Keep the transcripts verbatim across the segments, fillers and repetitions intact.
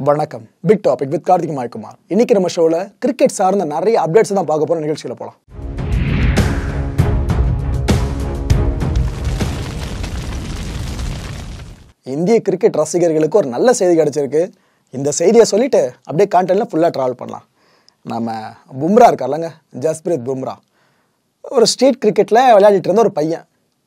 வணக்கம். Big topic with Karthik Maikumar. இன்னைக்கு நம்ம ஷோல கிரிக்கெட் சார்ந்த நிறைய அப்டேட்ஸ் தான் பார்க்க போற நிகழ்ச்சியில போலாம். இந்திய கிரிக்கெட் ரசிகர்களுக்கு ஒரு நல்ல செய்தி கிடைச்சிருக்கு. இந்த செய்தியை சொல்லிட்டு அப்படியே கான்டென்ட்ல ஃபுல்லா டிராவல் பண்ணலாம். நம்ம பும்ரா இருக்கார்லங்க, ஜஸ்பிரீத் பும்ரா, ஒரு ஸ்ட்ரீட் கிரிக்கெட்ல விளையாடிட்டு இருந்த ஒரு பையன்.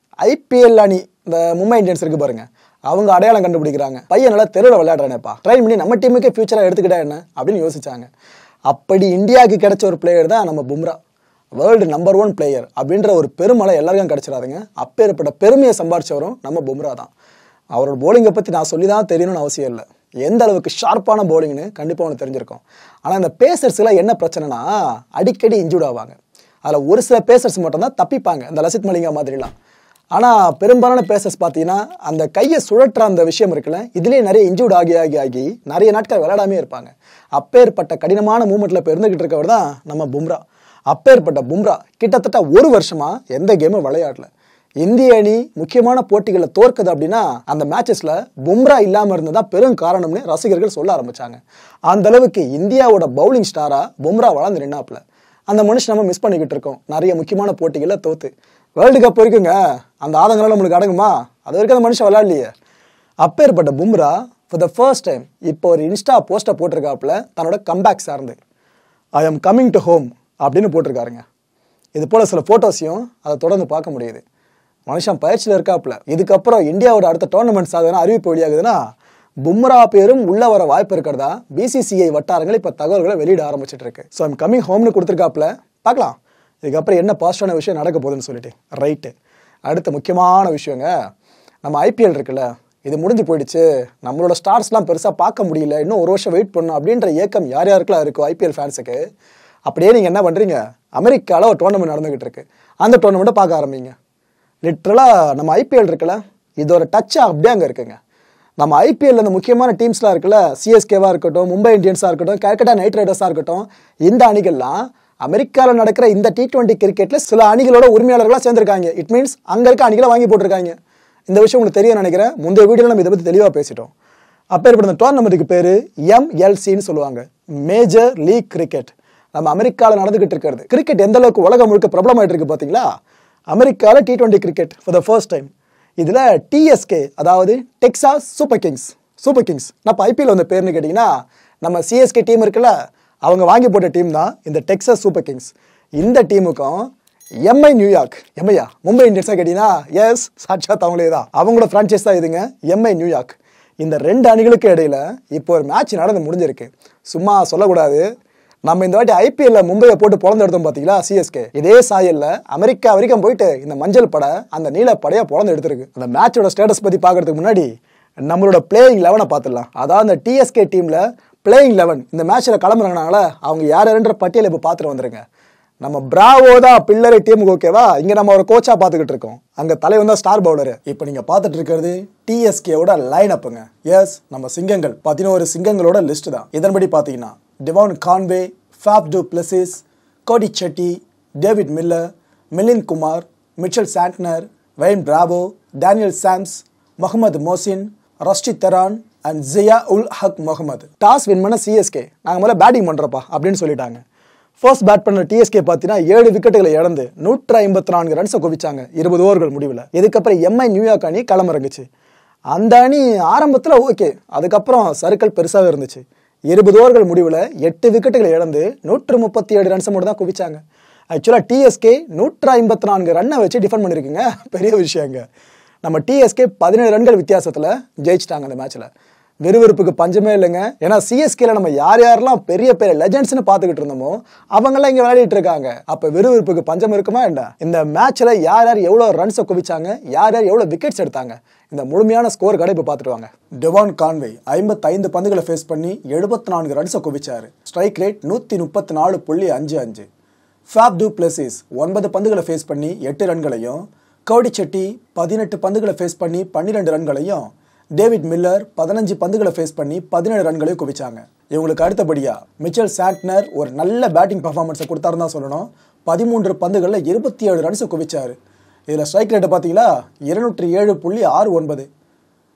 ஐபிஎல் அணி இந்த மும்பை இந்தியன்ஸ் இருக்கு பாருங்க, அவங்க அடையாளம் கண்டுபிடிக்கிறாங்க. பையன் நல்லா தெருவில் விளையாடுறானேப்பா, ட்ரைன் பண்ணி நம்ம டீமுக்கே ஃபியூச்சராக எடுத்துக்கிட்டா என்ன அப்படின்னு யோசிச்சாங்க. அப்படி இந்தியாவுக்கு கிடைச்ச ஒரு பிளேயர் தான் நம்ம Bumrah. World number one player அப்படின்ற ஒரு பெருமளை எல்லாருக்கும் கிடைச்சிடாதுங்க. அப்பேற்பட்ட பெருமையை சம்பாரிச்சவரும் நம்ம பும்ரா தான். அவரோட போலிங்கை பற்றி நான் சொல்லி தான் தெரியணும்னு அவசியம் இல்லை. எந்த அளவுக்கு ஷார்ப்பான போலிங்னு கண்டிப்பாக அவனுக்கு தெரிஞ்சிருக்கும். ஆனால் இந்த பேசர்ஸ்லாம் என்ன பிரச்சனைனா, அடிக்கடி இன்ஜூர்ட் ஆவாங்க. அதில் ஒரு சில பேசர்ஸ் மட்டும்தான் தப்பிப்பாங்க, இந்த லசித் மலிங்கா மாதிரிலாம். ஆனால் பெரும்பாலான பேசர்ஸ் பார்த்தீங்கன்னா அந்த கையை சுழற்ற அந்த விஷயம் இருக்குல்ல, இதுலேயே நிறைய இன்ஜூர்ட் ஆகி ஆகி ஆகி நிறைய நாட்கள் விளையாடாமே இருப்பாங்க. அப்பேற்பட்ட கடினமான மூமெண்ட்டில் இப்போ இருந்துகிட்டு இருக்கவர் தான் நம்ம பும்ரா. அப்பேற்பட்ட பும்ரா கிட்டத்தட்ட ஒரு வருஷமா எந்த கேமும் விளையாடல. இந்திய அணி முக்கியமான போட்டிகளில் தோற்குது அப்படின்னா அந்த மேட்சஸ்ல பும்ரா இல்லாமல் இருந்ததா பெரும் காரணம்னு ரசிகர்கள் சொல்ல ஆரம்பிச்சாங்க. அந்த அளவுக்கு இந்தியாவோட பவுலிங் ஸ்டாரா பும்ரா வளர்ந்து நின்னாப்புல. அந்த மனுஷன் நம்ம மிஸ் பண்ணிக்கிட்டு இருக்கோம் நிறைய முக்கியமான போட்டிகளில் தோத்து. வேர்ல்டு கப் இருக்குங்க, அந்த ஆதங்களால் நம்மளுக்கு அடங்குமா? அது வரைக்கும் அந்த மனுஷன் விளையாடலையே. அப்பேற்பட்ட Bumrah for the first time இப்போ ஒரு இன்ஸ்டா போஸ்ட்டை போட்டிருக்காப்புல, தன்னோட கம்பேக் சார்ந்து I am coming to home அப்படின்னு போட்டிருக்காருங்க. இது போல சில ஃபோட்டோஸையும் அதை தொடர்ந்து பார்க்க முடியுது. மனுஷன் பயிற்சியில் இருக்காப்புல. இதுக்கப்புறம் இந்தியாவோட அடுத்த டோர்னமெண்ட்ஸ் ஆகுதுன்னா, அறிவிப்பு வெளியாகுதுன்னா, பும்ரா பேரும் உள்ள வர வாய்ப்பு இருக்கிறதா பிசிசிஐ வட்டாரங்கள் இப்போ தகவல்களை வெளியிட ஆரம்பிச்சிட்டு இருக்கு. ஸோ ஐம் கம்மிங் ஹோம்னு கொடுத்துருக்காப்புல. பார்க்கலாம் இதுக்கப்புறம் என்ன பாசிட்டிவான விஷயம் நடக்க போகுதுன்னு சொல்லிட்டு. ரைட்டு, அடுத்த முக்கியமான விஷயங்க, நம்ம ஐபிஎல் இருக்குல்ல, இது முடிஞ்சு போயிடுச்சு, நம்மளோட ஸ்டார்ஸ்லாம் பெருசாக பார்க்க முடியல, இன்னும் ஒரு வருஷம் வெயிட் பண்ணணும் அப்படின்ற ஏக்கம் யார் யாருக்கெல்லாம் இருக்கும் ஐபிஎல் ஃபேன்ஸுக்கு. அப்படியே நீங்கள் என்ன பண்ணுறீங்க, அமெரிக்காவில் ஒரு டோர்னமெண்ட் நடந்துகிட்டு இருக்கு, அந்த டோர்னமெண்ட்டை பார்க்க ஆரம்பிங்க. லிட்ரலாக நம்ம ஐபிஎல் இருக்குல்ல, இதோட டச்சாக அப்படியே அங்கே இருக்குங்க. நம்ம ஐபிஎல் அந்த முக்கியமான டீம்ஸ்லாம் இருக்குல்ல, சிஎஸ்கேவாக இருக்கட்டும், மும்பை இந்தியன்ஸாக இருக்கட்டும், கல்கட்டா நைட் ரைடர்ஸாக இருக்கட்டும், இந்த அணிகள்லாம் அமெரிக்காவில் நடக்கிற இந்த டி டுவெண்ட்டி கிரிக்கெட்டில் சில அணிகளோட உரிமையாளர்களாக சேர்ந்துருக்காங்க. இட் மீன்ஸ் அங்கே இருக்க அணிகளை வாங்கி போட்டிருக்காங்க. இந்த விஷயம் உங்களுக்கு தெரியும் நினைக்கிறேன். முந்தைய வீடியோவில் நம்ம இதை பற்றி தெளிவாக பேசிட்டோம். அப்பேற்பட்ட இந்த டோர்னமெண்ட்டுக்கு பேர் எம்எல்சின்னு சொல்லுவாங்க, மேஜர் லீக் கிரிக்கெட். நம்ம அமெரிக்காவில் நடந்துகிட்டு இருக்கிறது கிரிக்கெட் எந்த அளவுக்கு உலகம் முழுக்க பிரபலமாயிட்டு இருக்கு பார்த்தீங்களா. அமெரிக்காவில் T twenty cricket for the first time. இதில் டிஎஸ்கே, அதாவது Texas super kings super kings நான் இப்போ ஐபிஎல் வந்த பேர்னு கேட்டிங்கன்னா, நம்ம சிஎஸ்கே டீம் இருக்குல்ல, அவங்க வாங்கி போட்ட டீம் தான் இந்த டெக்சாஸ் சூப்பர் கிங்ஸ். இந்த டீமுக்கும் எம்ஐ நியூயார்க், எம்ஐயா மும்பை இந்தியன்ஸாக கேட்டிங்கன்னா, எஸ் சாட்சாத் அவங்களே தான், அவங்களோட ஃப்ரான்ச்சைஸ் தான் இதுங்க, எம்ஐ நியூயார்க். இந்த ரெண்டு அணிகளுக்கு இடையில இப்போ ஒரு மேட்ச் நடந்து முடிஞ்சிருக்கு. சும்மா சொல்லக்கூடாது, நம்ம இந்த வாட்டி ஐபிஎல்ல மும்பையை போட்டு பொழந்து எடுத்தோம் பார்த்தீங்களா சிஎஸ்கே, இதே சாயல்ல அமெரிக்கா வரைக்கும் போயிட்டு இந்த மஞ்சள் படை அந்த நீல படையை பொழந்து எடுத்திருக்கு. அந்த மேட்சோட ஸ்டேட்டஸ் பற்றி பார்க்கறதுக்கு முன்னாடி நம்மளோட பிளேயிங் லெவனை பார்த்துடலாம். அதாவது அந்த டிஎஸ்கே டீம்ல பிளேயிங் லெவன் இந்த மேட்ச்ல கிளம்புறாங்கனால அவங்க யார் யாருன்ற பட்டியலை இப்போ பார்த்துட்டு வந்துருங்க. நம்ம பிராவோ தான் பில்லரை டீமுக்கு, ஓகேவா? இங்க நம்ம ஒரு கோச்சா பார்த்துக்கிட்டு இருக்கோம், அங்க தலைவன் தான் ஸ்டார் பவுலரு. இப்போ நீங்க பார்த்துட்டு இருக்கிறது டிஎஸ்கேவோட லைன் அப்புங்க. எஸ், நம்ம சிங்கங்கள் பதினோரு சிங்கங்களோட லிஸ்ட் தான். இதன்படி பார்த்தீங்கன்னா Devon Conway, Faf du Plessis, Cody Chetty, David Miller, Milind Kumar, Mitchell Santner, Dwayne Bravo, Daniel Sams, Mohammad Mohsin, Rusty Theron and Zia ul Haq Mohammad. Toss win பண்ண சிஎஸ்கே நாங்கள் முதல்ல பேட்டிங் பண்ணுறப்பா அப்படின்னு சொல்லிட்டாங்க. ஃபர்ஸ்ட் பேட் பண்ண டிஎஸ்கே பார்த்தீங்கன்னா ஏழு விக்கெட்டுகளை இழந்து நூற்றி ஐம்பத்தி நான்கு ரன்ஸை குவிச்சாங்க இருபது ஓவர்கள் முடிவில். இதுக்கப்புறம் எம்ஐ நியூயார்க் அணி களமிறங்குச்சு. அந்த அணி ஆரம்பத்தில் ஓகே, அதுக்கப்புறம் சர்க்கிள் பெருசாகவே இருந்துச்சு. இருபது ஓவர்கள் முடிவில் எட்டு விக்கெட்டுகளை இழந்து நூற்று முப்பத்தி ஏழு ரன்ஸை மட்டும் தான் குவிச்சாங்க. ஆக்சுவலாக டிஎஸ்கே நூற்றி ஐம்பத்தி நான்கு ரன்னை வச்சு டிஃபெண்ட் பண்ணியிருக்குங்க, பெரிய விஷயங்க. நம்ம டிஎஸ்கே பதினேழு ரன்கள் வித்தியாசத்தில் ஜெயிச்சிட்டாங்க அந்த மேட்ச்சில். விறுவிறுப்புக்கு பஞ்சமே இல்லைங்க. ஏன்னா சிஎஸ்கேல நம்ம யார் யாரெல்லாம் பெரிய பெரிய லெஜண்ட்ஸ்னு பார்த்துக்கிட்டு இருந்தோமோ அவங்கெல்லாம் இங்கே விளையாடிட்டு இருக்காங்க. அப்போ விறுவிறுப்புக்கு பஞ்சம் இருக்குமா என்ன? இந்த மேட்ச்சில் யார் யார் எவ்வளோ ரன்ஸை குவிச்சாங்க, யார் யார் எவ்வளோ விக்கெட்ஸ் எடுத்தாங்க, இந்த முழுமையான ஸ்கோர் கடை இப்போ பார்த்துட்டு வாங்க. டிவான் கான்வே ஐம்பத்தி ஐந்து பந்துகளை ஃபேஸ் பண்ணி எழுபத்தி நான்கு ரன்ஸை குவிச்சாரு. ஸ்ட்ரைக் ரேட் நூற்றி முப்பத்தி நாலு புள்ளி அஞ்சு அஞ்சு. ஃபாப் டு பிளஸிஸ் ஒன்பது பந்துகளை ஃபேஸ் பண்ணி எட்டு ரன்களையும், கோடி செட்டி பதினெட்டு பந்துகளை ஃபேஸ் பண்ணி பன்னிரெண்டு ரன்களையும், டேவிட் மில்லர் பதினஞ்சு பந்துகளை ஃபேஸ் பண்ணி பதினேழு ரன்களையும் குவிச்சாங்க. இவங்களுக்கு அடுத்தபடியா மிச்சல் சாண்ட்னர் ஒரு நல்ல பேட்டிங் பர்ஃபார்மன்ஸை கொடுத்தாருன்னு தான் சொல்லணும். பதிமூன்று பந்துகளில் இருபத்தி ஏழு ரன்ஸை குவிச்சாரு. இதில் ஸ்ட்ரைக் ரேட்டை பார்த்தீங்களா, இருநூற்றி ஏழு புள்ளி ஆறு ஒன்பது.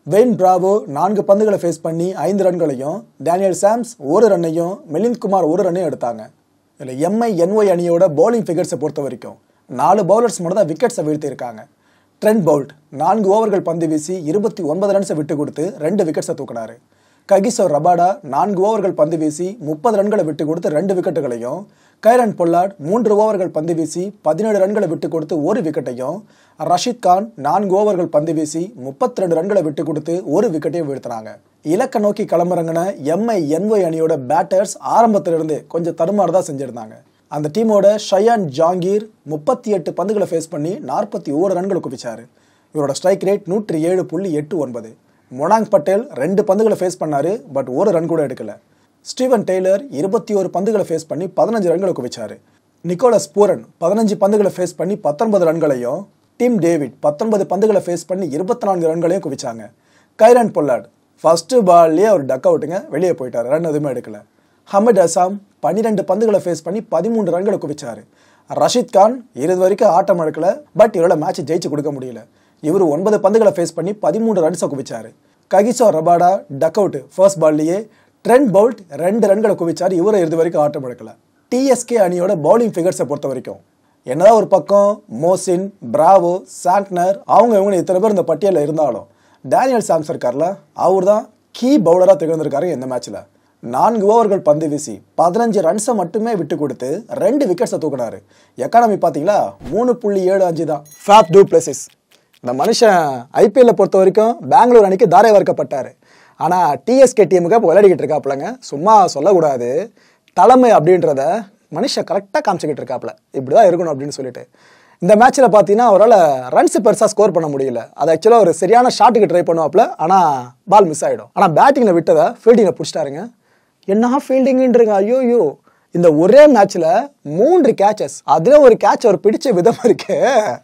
வெயின் பிராவோ நான்கு பந்துகளை ஃபேஸ் பண்ணி ஐந்து ரன்களையும், டேனியல் சாம்ஸ் ஒரு ரன்னையும், மிலிந்த் குமார் ஒரு ரன்னையும் எடுத்தாங்க. இதில் எம்ஐ என்ஒய் அணியோட பவுலிங் ஃபிகர்ஸை பொறுத்த வரைக்கும் நாலு பவுலர்ஸ் மட்டும் தான் விக்கெட்ஸை வீழ்த்தியிருக்காங்க. ட்ரெண்ட் பவுல்ட் நான்கு ஓவர்கள் பந்து வீசி இருபத்தி ஒன்பது ரன்ஸை விட்டு கொடுத்து ரெண்டு விக்கெட்ஸை தூக்கினாரு. ககிசோ ரபாடா நான்கு ஓவர்கள் பந்து வீசி முப்பது ரன்களை விட்டு கொடுத்து ரெண்டு விக்கெட்டுகளையும், கைரன் பொல்லார்ட் மூன்று ஓவர்கள் பந்து வீசி பதினேழு ரன்களை விட்டு கொடுத்து ஒரு விக்கெட்டையும், ரஷீத் கான் நான்கு ஓவர்கள் பந்து வீசி முப்பத்தி ரெண்டு ரன்களை விட்டு கொடுத்து ஒரு விக்கெட்டையும் வீழ்த்தினாங்க. இலக்க நோக்கி களமிறங்கின எம்ஐ என்ஒய் அணியோட பேட்டர்ஸ் ஆரம்பத்திலிருந்து கொஞ்சம் தடுமாறுதான் செஞ்சிருந்தாங்க. அந்த டீமோட ஷயான் ஜாங்கீர் முப்பத்தி எட்டு பந்துகளை ஃபேஸ் பண்ணி நாற்பத்தி ஓரு ரன்களை குவிச்சாரு. இவரோட ஸ்ட்ரைக் ரேட் நூற்றி ஏழு புள்ளி எட்டு ஒன்பது. மொனாங் பட்டேல் ரெண்டு பந்துகளை ஃபேஸ் பண்ணாரு, பட் ஒரு ரன் கூட எடுக்கல. ஸ்டீவன் டெய்லர் இருபத்தி ஒரு பந்துகளை ஃபேஸ் பண்ணி பதினஞ்சு ரன்களை குவிச்சாரு. நிக்கோலஸ் பூரன் பதினஞ்சு பந்துகளை ஃபேஸ் பண்ணி பத்தொன்பது ரன்களையும், டிம் டேவிட் பத்தொன்பது பந்துகளை ஃபேஸ் பண்ணி இருபத்தி நான்கு ரன்களையும் குவிச்சாங்க. கைரன் பொல்லார்ட் ஃபர்ஸ்ட் பால்லேயே ஒரு டக் அவுட்டுங்க, வெளியே போயிட்டார், ரன் எதுவுமே எடுக்கல. ஹமீத் அசாம் பன்னிரெண்டு பந்துகளை ஃபேஸ் பண்ணி பதிமூன்று ரன்களை குவிச்சாரு. ரஷீத் கான் இது வரைக்கும் ஆட்டம் எடுக்கல, பட் இவரோட மேட்ச் ஜெயிச்சு கொடுக்க முடியல. இவர் ஒன்பது பந்துகளை ஃபேஸ் பண்ணி பதிமூன்று ரன்ஸை குவிச்சாரு. Kagiso Rabada duck out first பால்லேயே. ட்ரெண்ட் பவுல்ட் ரெண்டு ரன்களை குவிச்சாரு, இவரை இது வரைக்கும் ஆட்டம் எடுக்கல. டிஎஸ்கே அணியோட பவுலிங் ஃபிகர்ஸை பொறுத்த வரைக்கும் என்னதான் ஒரு பக்கம் மோசின், பிராவோ, சாண்ட்னர் அவங்க இவங்க இத்தனை பேர் இந்த பட்டியலில் இருந்தாலும் டேனியல் சாம்ஸ் இருக்கார்ல, அவர் தான் கீ பவுலராக திகழ்ந்திருக்காரு இந்த மேட்ச்ல. நான்கு ஓவர்கள் பந்து வீசி பதினஞ்சு ரன்ஸை மட்டுமே விட்டு கொடுத்து ரெண்டு விக்கெட்ஸை தூக்கினாரு. எக்கானமி பார்த்தீங்களா மூணு புள்ளி ஏழு அஞ்சு தான். ஃபேப் டூ பிளஸஸ் இந்த மனுஷன் ஐபிஎல்ல பொறுத்த வரைக்கும் பெங்களூர் அணிக்கு தாரை வார்க்கப்பட்டார். ஆனால் டிஎஸ்கே டீமுக்கு இப்போ விளையாடிக்கிட்டு இருக்காப்புலங்க. சும்மா சொல்லக்கூடாது, தலைமை அப்படின்றத மனுஷன் கரெக்டாக காமிச்சிக்கிட்டு இருக்காப்புல, இப்படி தான் இருக்கணும் அப்படின்னு சொல்லிட்டு. இந்த மேட்ச்சில் பார்த்தீங்கன்னா அவரால் ரன்ஸ் பெருசாக ஸ்கோர் பண்ண முடியல. அது ஆக்சுவலாக ஒரு சரியான ஷாட்டுக்கு ட்ரை பண்ணுவாப்புல, ஆனால் பால் மிஸ் ஆகிடும். ஆனால் பேட்டிங்கில் விட்டதை ஃபீல்டிங்கில் பிடிச்சிட்டாருங்க. என்ன ஃபீல்டிங்குன்றங்க, ஐயோ ஐயோ. இந்த ஒரே மேட்ச்சில் மூன்று கேச்சஸ், அதில் ஒரு கேட்ச் அவர் பிடிச்ச விதம் இருக்கு.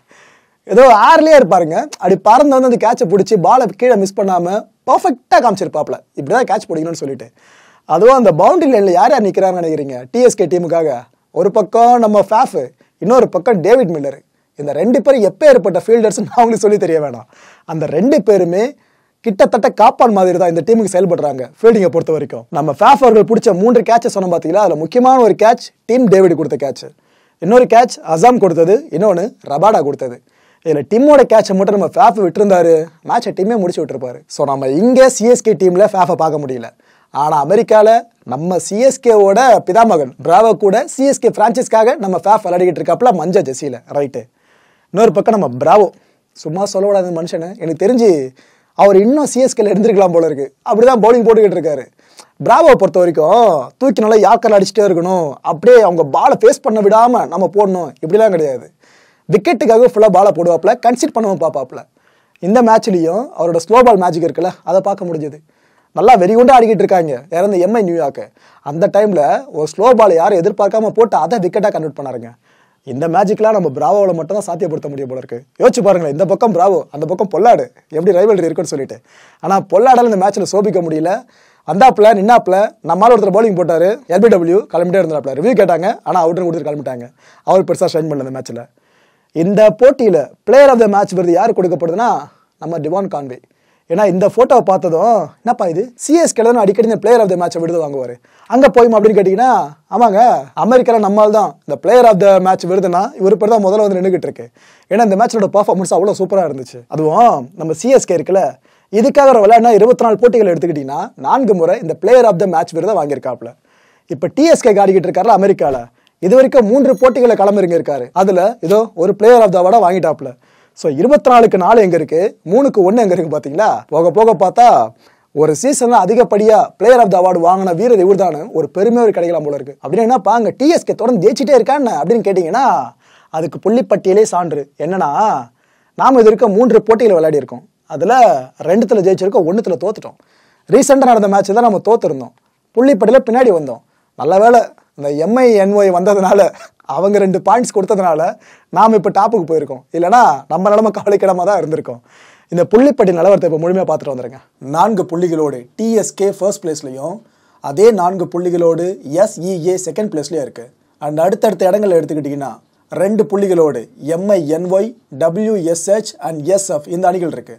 ஏதோ ஏர்லேயே இருப்பாருங்க, அப்படி பறந்து வந்து அந்த கேட்சை பிடிச்சி பாலை கீழே மிஸ் பண்ணாமல் பர்ஃபெக்டாக காமிச்சிருப்பாப்ல, இப்படி தான் கேட்ச் பிடிக்கணும்னு சொல்லிட்டு. அதுவும் அந்த பவுண்டரி லைனில் யார் யார் நிற்கிறாங்கன்னு நினைக்கிறீங்க டிஎஸ்கே டீமுக்காக? ஒரு பக்கம் நம்ம ஃபேஃப், இன்னொரு பக்கம் டேவிட் மில்லர். இந்த ரெண்டு பேரும் எப்போ ஏற்பட்ட ஃபீல்டர்ஸ் நான் அவங்களுக்கு சொல்லி தெரிய வேணாம். அந்த ரெண்டு பேருமே கிட்டத்தட்ட காப்பான் மாதிரி தான் இந்த டீமுக்கு செயல்படுறாங்க ஃபீல்டிங்கை பொறுத்த வரைக்கும். நம்ம ஃபேஃப் அவர்கள் பிடிச்ச மூன்று கேட்சை சொன்னோம் பார்த்தீங்களா, அதில் முக்கியமான ஒரு கேட்ச் டீம் டேவிட் கொடுத்த கேட்ச், இன்னொரு கேட்ச் அசாம் கொடுத்தது, இன்னொன்று ரபாடா கொடுத்தது. இதில் டீமோட கேட்சை மட்டும் நம்ம ஃபேஃப் விட்டுருந்தாரு, மேட்சை டீமே முடிச்சு விட்டுருப்பாரு. ஸோ நம்ம இங்கே சிஎஸ்கே டீமில் ஃபேஃபை பார்க்க முடியல. ஆனால் அமெரிக்காவில் நம்ம சிஎஸ்கேவோட பிதாமகன் பிராவோ கூட சிஎஸ்கே ஃப்ரான்ச்சைஸ்க்காக நம்ம ஃபேஃப் விளையாடிக்கிட்டு இருக்காப்புல மஞ்சள் ஜெர்சியில், ரைட்டு. இன்னொரு பக்கம் நம்ம பிராவோ, சும்மா சொல்லக்கூடாது மனுஷனு, எனக்கு தெரிஞ்சு அவர் இன்னும் சிஎஸ்கேல இருந்திருக்கலாம் போல இருக்கு, அப்படிதான் பவுலிங் போட்டுக்கிட்டு இருக்காரு. பிராவோவை பொறுத்த வரைக்கும் தூக்கி நல்லா யாக்கர் அடிச்சுட்டே இருக்கணும், அப்படியே அவங்க பாலை ஃபேஸ் பண்ண விடாமல் நம்ம போடணும், இப்படிலாம் கிடையாது. விக்கெட்டுக்காக ஃபுல்லாக பாலை போடுவாப்பில், கன்சிட் பண்ணவும் பார்ப்பாப்பில். இந்த மேட்ச்லேயும் அவரோட ஸ்லோ பால் மேஜிக் இருக்குல்ல, அதை பார்க்க முடிஞ்சது. நல்லா வெறிகுண்டா ஆடிக்கிட்டு இருக்காங்க இறந்த எம்ஐ நியூயார்க்கு. அந்த டைமில் ஒரு ஸ்லோ பால் யாரும் எதிர்பார்க்காம போட்டு அதை விக்கெட்டாக கன்வெர்ட் பண்ணாருங்க. இந்த மேஜிக்லாம் நம்ம பிராவோவில் மட்டும் தான் சாத்தியப்படுத்த முடியும் போல இருக்கு. யோசிச்சு பாருங்களேன், இந்த பக்கம் பிராவோ, அந்த பக்கம் பொல்லாடு, எப்படி ரைவல்ரி இருக்குன்னு சொல்லிட்டு. ஆனால் பொல்லாடால் இந்த மேட்ச்சில் சோபிக்க முடியல. வந்தாப்புல நின்னாப்புல நம்மளால ஒருத்தர் பவுலிங் போட்டார், எல்பிடபிள்யூ கிளம்பிட்டே இருந்தாப்புல, ரிவ்யூ கேட்டாங்க, ஆனால் அவுட்னு கொடுத்துட்டு கிளம்பிட்டாங்க. அவர் பெருசாக ஷைன் பண்ணல இந்த மேட்ச்சில். இந்த போட்டியில் பிளேயர் ஆஃப் த மேட்ச் விருது யார் கொடுக்கப்படுதுன்னா நம்ம டிவான் கான்வே. ஏன்னா இந்த ஃபோட்டோவை பார்த்ததும் என்னப்பா இது சிஎஸ்கேல தான் அடிக்கடி இந்த பிளேயர் ஆஃப் த மேட்சை விருது வாங்குவார், அங்கே போயுமா அப்படின்னு கேட்டிங்கன்னா, ஆமாங்க அமெரிக்காவில் நம்மால் தான் இந்த பிளேயர் ஆஃப் த மேட்ச் விருதுனா இவர் பேர் தான் முதல்ல வந்து நின்றுக்கிட்டு இருக்கு. ஏன்னா இந்த மேட்சோட பர்ஃபார்மன்ஸ் அவ்வளோ சூப்பராக இருந்துச்சு. அதுவும் நம்ம சிஎஸ்கே இருக்குல்ல, இதுக்காக விளையாடினா இருபத்தி நாலு போட்டிகள் எடுத்துக்கிட்டிங்கன்னா நான்கு முறை இந்த பிளேயர் ஆஃப் த மேட்ச் விருதை வாங்கியிருக்காப்புல. இப்போ டிஎஸ்கே ஆடிக்கிட்டு இருக்காருல அமெரிக்காவில், இது வரைக்கும் மூன்று போட்டிகளை களமிறங்கி இருக்காரு, அதில் ஏதோ ஒரு பிளேயர் ஆஃப் த அவார்டை வாங்கிட்டாப்புல. ஸோ இருபத்தி நாலுக்கு நாலு எங்கே இருக்குது, மூணுக்கு ஒன்று எங்கே இருக்குது பார்த்தீங்களா. போக போக பார்த்தா ஒரு சீசனில் அதிகப்படியாக பிளேயர் ஆஃப் த அவார்டு வாங்கின வீரர் இவர் தானே, ஒரு பெருமையாக ஒரு கிடைக்கலாம் போல இருக்குது. அப்படின்னா பாங்க டிஎஸ்கே தொடர்ந்து ஜெயிச்சிட்டே இருக்கான்னு அப்படின்னு கேட்டிங்கன்னா அதுக்கு புள்ளிப்பட்டியலே சான்று. என்னன்னா நாம் இது இருக்க மூன்று போட்டிகளை விளையாடி இருக்கோம், அதில் ரெண்டுத்தில் ஜெயிச்சிருக்கோம், ஒன்றுத்தில் தோத்துட்டோம். ரீசெண்டாக நடந்த மேட்ச் தான் நம்ம தோத்துருந்தோம், புள்ளிப்பட்டியில் பின்னாடி வந்தோம். நல்ல வேலை இந்த எம்ஐ என்ஒய் வந்ததுனால அவங்க ரெண்டு பாயிண்ட்ஸ் கொடுத்ததுனால நாம் இப்போ டாப்புக்கு போயிருக்கோம், இல்லைனா நம்ம நிலமை கவலைக்கிடமாக தான் இருந்திருக்கோம். இந்த புள்ளிப்பட்டி நிலவரத்தை இப்போ முழுமையாக பார்த்துட்டு வந்துருங்க. நான்கு புள்ளிகளோடு டிஎஸ்கே ஃபர்ஸ்ட் பிளேஸ்லையும், அதே நான்கு புள்ளிகளோடு எஸ்இஏ செகண்ட் பிளேஸ்லையும் இருக்குது. அண்ட் அடுத்தடுத்த இடங்களை எடுத்துக்கிட்டிங்கன்னா ரெண்டு புள்ளிகளோடு MI NY, WSH and SF இந்த அணிகள் இருக்குது.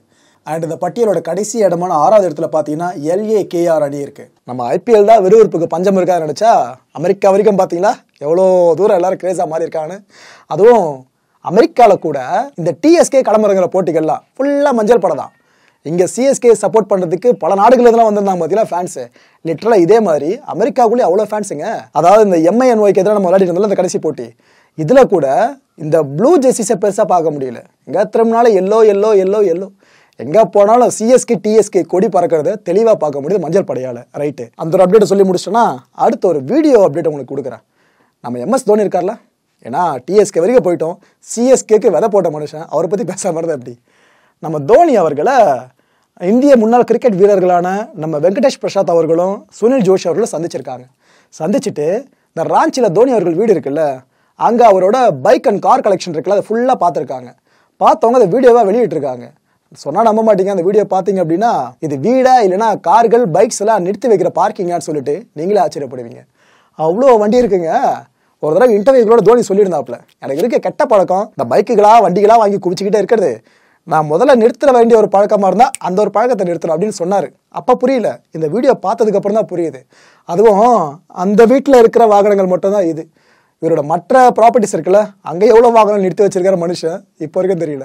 அண்ட் இந்த பட்டியலோட கடைசி இடமான ஆறாவது இடத்துல பார்த்தீங்கன்னா எல்ஏகேஆர் அணி இருக்கு. நம்ம ஐபிஎல் தான் விறுவிறுப்புக்கு பஞ்சம் இருக்கான்னு நினைச்சா அமெரிக்கா வரைக்கும் பார்த்தீங்களா எவ்வளோ தூரம் எல்லாரும் கிரேஸா மாறி இருக்கான்னு. அதுவும் அமெரிக்காவில் கூட இந்த டிஎஸ்கே களமிறங்குற போட்டிகள்லாம் ஃபுல்லாக மஞ்சள் படம் தான். இங்கே சிஎஸ்கே சப்போர்ட் பண்ணுறதுக்கு பல நாடுகள் இதெல்லாம் வந்திருந்தாங்க பார்த்தீங்களா ஃபேன்ஸு. லிட்டரலாக இதே மாதிரி அமெரிக்காவுக்குள்ளேயே அவ்வளோ ஃபேன்ஸுங்க. அதாவது இந்த எம்ஐஎன்ஒய்க்கு எதிராக நம்ம விளையாடிட்டு இருந்தோம்ல இந்த கடைசி போட்டி, இதில் கூட இந்த ப்ளூ ஜெர்சிஸை பெருசாக பார்க்க முடியல. எங்கே திரும்பினால எல்லோ எல்லோ எல்லோ எல்லோ எங்கே போனாலும் சிஎஸ்கே டிஎஸ்கே கொடி பறக்கிறத தெளிவாக பார்க்க முடியுது மஞ்சள் படையால். ரைட்டு, அந்த ஒரு அப்டேட்டை சொல்லி முடிச்சிட்டோன்னா அடுத்த ஒரு வீடியோ அப்டேட் உங்களுக்கு கொடுக்குறேன். நம்ம எம்எஸ் தோனி இருக்கார்ல, ஏன்னா டிஎஸ்கே வரைக்கும் போயிட்டோம், சிஎஸ்கேக்கு விதை போட்ட மனுஷன், அவரை பற்றி பேசாமல் இருந்தால் எப்படி. நம்ம தோனி அவர்களை இந்திய முன்னாள் கிரிக்கெட் வீரர்களான நம்ம வெங்கடேஷ் பிரசாத் அவர்களும் சுனில் ஜோஷி அவர்களும் சந்திச்சிருக்காங்க. சந்திச்சுட்டு இந்த ராஞ்சியில் தோனி அவர்கள் வீடு இருக்குல்ல, அங்கே அவரோட பைக் அண்ட் கார் கலெக்ஷன் இருக்குல்ல, அதை ஃபுல்லாக பார்த்துருக்காங்க. பார்த்தவங்க அந்த வீடியோவாக வெளியிட்டிருக்காங்க. சொன்னால் நம்ப மாட்டீங்க, அந்த வீடியோ பார்த்தீங்க அப்படின்னா இது வீடா இல்லைனா கார்கள் பைக்ஸ் எல்லாம் நிறுத்தி வைக்கிற பார்க்கிங்கான்னு சொல்லிட்டு நீங்களே ஆச்சரியப்படுவீங்க. அவ்வளோ வண்டி இருக்குங்க. ஒரு தடவை இன்டர்வியூகளோட தோனி சொல்லியிருந்தாப்புல, எனக்கு இருக்க கெட்ட பழக்கம் இந்த பைக்குகளா வண்டிகளா வாங்கி குவிச்சுக்கிட்டே இருக்கிறது, நான் முதல்ல நிறுத்த வேண்டிய ஒரு பழக்கமாக இருந்தால் அந்த ஒரு பழக்கத்தை நிறுத்தணும் அப்படின்னு சொன்னார். அப்போ புரியல, இந்த வீடியோ பார்த்ததுக்கு அப்புறம் தான் புரியுது. அதுவும் அந்த வீட்டில் இருக்கிற வாகனங்கள் மட்டும்தான் இது. இவரோட மற்ற ப்ராப்பர்ட்டிஸ் இருக்குல்ல, அங்கே எவ்வளோ வாகனம் நிறுத்தி வச்சிருக்கிற மனுஷன் இப்போ வரைக்கும் தெரியல.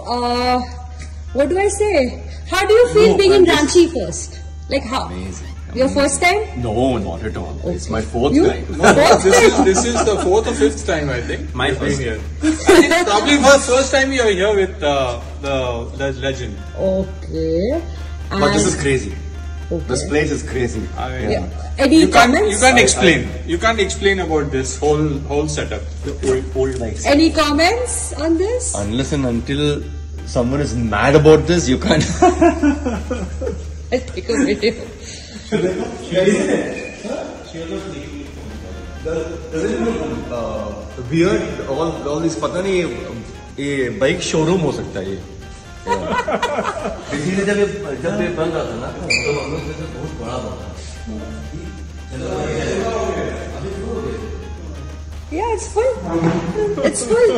What do I say? How do you feel no, being in Ranchi first? Like how? Amazing. Your first time? No, not at all. Okay. It's my fourth you? time. No, this, is, this is the fourth or fifth time, I think. My first here. I think probably for the first time you are here with uh, the, the legend. Okay. And but this is crazy. Okay. This place is crazy. I mean, yeah. Any you comments? Can't, you can't explain. You can't explain about this whole whole setup. The old, old lights. Any comments on this? Unless and until someone is mad about this, you can't. I'll take a video. Weird. All all these पता नहीं ये bike showroom हो सकता है ये. इसीलिए जब ये जब ये बन रहा था ना तो हम लोग से बहुत बड़ा बना. Yeah, it's full. It's full.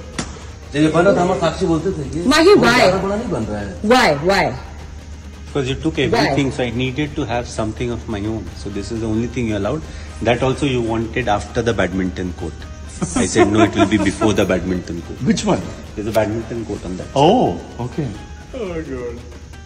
जब ये बन रहा था हम साक्षी बोलते थे कि Mahi, why? बड़ा नहीं बन रहा है. Why? Why? Because you took everything, so I needed to have something of my own. So this is the only thing you allowed. That also you wanted after the badminton court. I said no, it will be before the badminton court. Which one? There's a badminton court on that. Oh, okay. Oh god.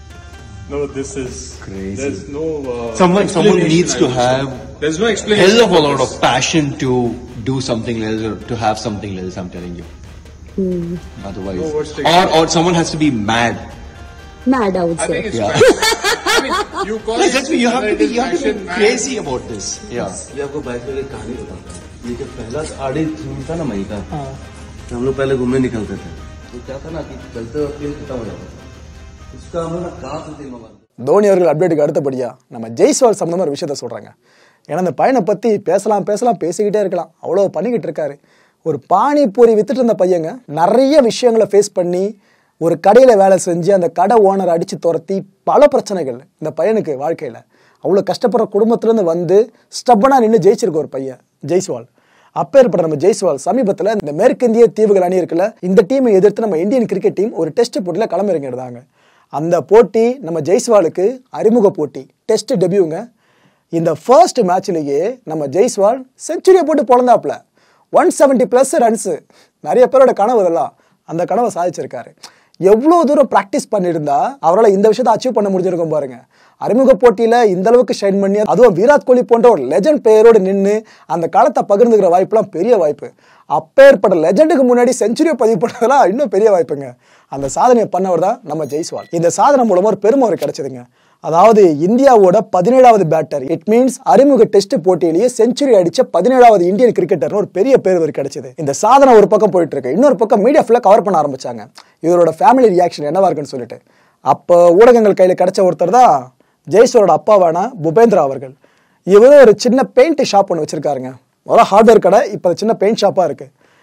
No, this is crazy. There's no. Uh, someone someone needs to have. There's no explanation. Hell of a lot of passion to do something else or to have something else. I'm telling you. Hmm. Otherwise, No, what's the or or someone has to be mad. Mad, I would I say. think it's Yeah. passion. I mean, you call Like, it. that's me. You have to be. You have to passion, be man. crazy about this. Yeah. ये आपको bike में एक कहानी बताता हूँ. ये जब पहला आड़े था ना मई का, तो हम लोग पहले घूमने निकलते थे. तो क्या था ना कि चलते वक्त प्लेन खत्म हो जाता था. उसका हम लोग ना कहा थे मगर. தோனி அவர்கள் அப்டேட்டுக்கு அடுத்தபடியா நம்ம ஜெய்ஸ்வால் சம்பந்தமா ஒரு விஷயத்த சொல்றாங்க. ஏன்னா அந்த பையனை பத்தி பேசலாம் பேசலாம் பேசிக்கிட்டே இருக்கலாம், அவ்வளோ பண்ணிக்கிட்டு இருக்காரு. ஒரு பானிபூரி வித்துட்டு இருந்த பையங்க நிறைய விஷயங்களை ஃபேஸ் பண்ணி ஒரு கடையில் வேலை செஞ்சு அந்த கடை ஓனரை அடித்து துரத்தி பல பிரச்சனைகள் இந்த பையனுக்கு வாழ்க்கையில். அவ்வளோ கஷ்டப்படுற குடும்பத்துலேருந்து வந்து ஸ்டப்பனாக நின்று ஜெயிச்சிருக்க ஒரு பையன் ஜெய்ஸ்வால். அப்பேற்பட்ட நம்ம ஜெய்ஸ்வால் சமீபத்தில் இந்த மேற்கிந்திய தீவுகள் அணி இருக்குல்ல, இந்த டீமை எதிர்த்து நம்ம இந்தியன் கிரிக்கெட் டீம் ஒரு டெஸ்ட் போட்டியில் களமிறங்கிடுறாங்க. அந்த போட்டி நம்ம ஜெய்ஸ்வாலுக்கு அறிமுக போட்டி, டெஸ்ட் டெபியூங்க. இந்த ஃபர்ஸ்ட் மேட்ச்லேயே நம்ம ஜெய்ஸ்வால் செஞ்சுரியை போட்டு பொழந்தாப்புல. ஒன் செவன்ட்டி ப்ளஸ் ரன்ஸு, நிறைய பேரோட கனவு இதெல்லாம், அந்த கனவை சாதிச்சிருக்காரு. எவ்வளோ தூரம் ப்ராக்டிஸ் பண்ணியிருந்தா அவரால் இந்த விஷயத்தை அச்சீவ் பண்ண முடிஞ்சிருக்கும் பாருங்க. அறிமுக போட்டியில் இந்த அளவுக்கு ஷைன் பண்ணி, அதுவும் விராட் கோலி போன்ற ஒரு லெஜண்ட் பிளேயரோடு நின்று அந்த காலத்தை பகிர்ந்துக்கிற வாய்ப்புலாம் பெரிய வாய்ப்பு. அப்பேற்பட்ட லெஜண்டுக்கு முன்னாடி செஞ்சுரியை பதிவு பண்ணதெல்லாம் இன்னும் பெரிய வாய்ப்புங்க. அந்த சாதனையை பண்ணவர் தான் நம்ம ஜெய்ஸ்வால். இந்த சாதனை மூலமாக ஒரு பெருமை அவருக்கு கிடைச்சதுங்க. அதாவது இந்தியாவோட பதினேழாவது பேட்டர், இட் மீன்ஸ் அறிமுக டெஸ்ட் போட்டியிலேயே செஞ்சுரி அடிச்ச பதினேழாவது இந்தியன் கிரிக்கெட்டர்னு ஒரு பெரிய பேர் இவருக்கு கிடைச்சது. இந்த சாதனை ஒரு பக்கம் போயிட்டு இருக்கு, இன்னொரு பக்கம் மீடியா ஃபுல்லாக கவர் பண்ண ஆரம்பிச்சாங்க இவரோட ஃபேமிலி ரியாக்ஷன் என்னவா இருக்குன்னு சொல்லிட்டு. அப்போ ஊடகங்கள் கையில் கிடைச்ச ஒருத்தர் தான் ஜெய்ஸ்வாலோட அப்பாவான புபேந்திரா அவர்கள். இவரும் ஒரு சின்ன பெயிண்ட் ஷாப் ஒன்று வச்சிருக்காருங்க. முதல்ல ஹார்ட்வேர் கடை, இப்போ சின்ன பெயிண்ட் ஷாப்பாக இருக்கு.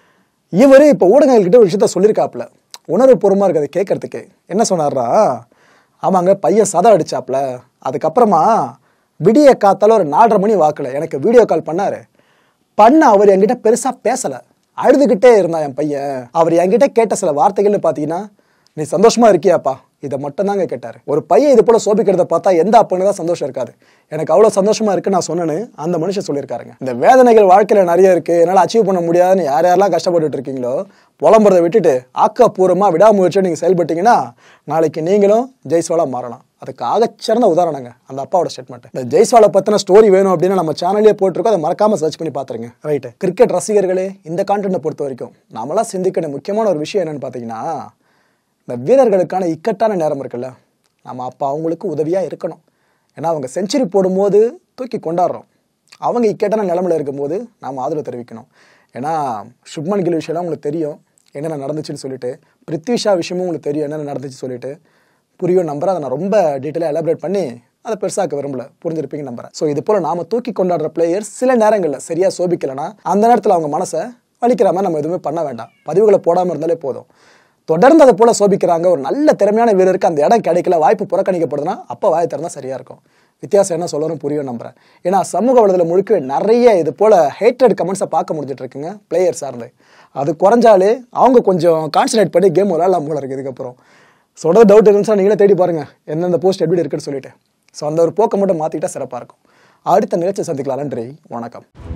இவர் இப்போ ஊடகங்கள்கிட்ட ஒரு விஷயத்த சொல்லியிருக்காப்புல, உணர்வு பூர்வமாக இருக்குது கேட்கறதுக்கு. என்ன சொன்னார்ரா, ஆமாங்க பையன் சதம் அடிச்சாப்புல, அதுக்கப்புறமா விடிய காத்தால ஒரு நாலரை மணி வாக்கில் எனக்கு வீடியோ கால் பண்ணார். பண்ண அவர் என்கிட்ட பெருசாக பேசலை, அழுதுகிட்டே இருந்தான் என் பையன். அவர் என்கிட்ட கேட்ட சில வார்த்தைகள்னு பார்த்தீங்கன்னா, நீ சந்தோஷமாக இருக்கியாப்பா, இதை மட்டும் தாங்க கேட்டார். ஒரு பையன் இது போல சோபிக்கிறத பார்த்தா எந்த அப்பனுக்கு தான் சந்தோஷம் இருக்காது. எனக்கு அவ்வளோ சந்தோஷமா இருக்கு நான் சொன்னேன்னு அந்த மனுஷன் சொல்லியிருக்காருங்க. இந்த வேதனைகள் வாழ்க்கையில் நிறைய இருக்கு, என்னால் அச்சீவ் பண்ண முடியாதுன்னு யார் யாரெல்லாம் கஷ்டப்பட்டு இருக்கீங்களோ புலம்புறதை விட்டுட்டு ஆக்கப்பூர்வமாக விடாமுயற்சியை நீங்கள் செயல்பட்டீங்கன்னா நாளைக்கு நீங்களும் ஜெய்ஸ்வாலா மாறலாம். அதுக்கு ஆகச்சிறந்த உதாரணங்க அந்த அப்பாவோட ஸ்டேட்மெண்ட். இந்த ஜெய்ஸ்வாலை பற்றின ஸ்டோரி வேணும் அப்படின்னு நம்ம சேனல்லே போட்டிருக்கோம், அதை மறக்காம சர்ச் பண்ணி பார்த்துருங்க. ரைட்டு, கிரிக்கெட் ரசிகர்களே, இந்த கான்டென்ட்டை பொறுத்த வரைக்கும் நாமெல்லாம் சிந்திக்கிற முக்கியமான ஒரு விஷயம் என்னன்னு பார்த்தீங்கன்னா, இந்த வீரர்களுக்கான இக்கட்டான நேரம் இருக்குல்ல, நம்ம அப்போ அவங்களுக்கு உதவியாக இருக்கணும். ஏன்னா அவங்க செஞ்சுரி போடும்போது தூக்கி கொண்டாடுறோம், அவங்க இக்கட்டான நிலமையில் இருக்கும்போது நாம் ஆதரவு தெரிவிக்கணும். ஏன்னா சுப்மன் கில் விஷயம்லாம் உங்களுக்கு தெரியும் என்னென்ன நடந்துச்சுன்னு சொல்லிட்டு, பிருத்வி ஷா விஷயமும் உங்களுக்கு தெரியும் என்னென்ன நடந்துச்சு சொல்லிட்டு, புரியும் நம்புறேன். அதை நான் ரொம்ப டீட்டெயிலாக எலாபரேட் பண்ணி அதை பெருசாக்க விரும்பல, புரிஞ்சிருப்பீங்க நம்புறேன். ஸோ இது போல் நாம் தூக்கி கொண்டாடுற பிளேயர்ஸ் சில நேரங்களில் சரியாக சோபிக்கலைன்னா அந்த நேரத்தில் அவங்க மனசை வலிக்கிற மாதிரி நம்ம எதுவுமே பண்ண வேண்டாம், பதிவுகளை போடாமல் இருந்தாலே போதும். தொடர்ந்து அதை போல சோபிக்கிறாங்க, ஒரு நல்ல திறமையான வீரருக்கு அந்த இடம் கிடைக்கல, வாய்ப்பு புறக்கணிக்கப்படுதுன்னா அப்போ வாயை திறந்தா சரியாக இருக்கும். வித்தியாசம் என்ன சொல்லணும் புரியும் நம்புறேன். ஏன்னா சமூக வலைதளத்தில் முழுக்க நிறைய இது போல் ஹேட்ரட் கமெண்ட்ஸை பார்க்க முடிஞ்சிட்டு இருக்குங்க பிளேயர் சார்ந்து. அது குறைஞ்சாலே அவங்க கொஞ்சம் கான்சன்ட்ரேட் பண்ணி கேம் விளையாடலாம் போல இருக்குது. இதுக்கப்புறம் சொல்கிறது டவுட் இருந்துச்சுன்னா நீங்களே தேடி பாருங்கள் எந்தெந்த போஸ்ட் எப்படி இருக்குன்னு சொல்லிட்டு. ஸோ அந்த ஒரு போக்கை மட்டும் மாற்றிக்கிட்டா சிறப்பாக இருக்கும். அடுத்த நிகழ்ச்சி சந்திக்கலாம். நன்றி, வணக்கம்.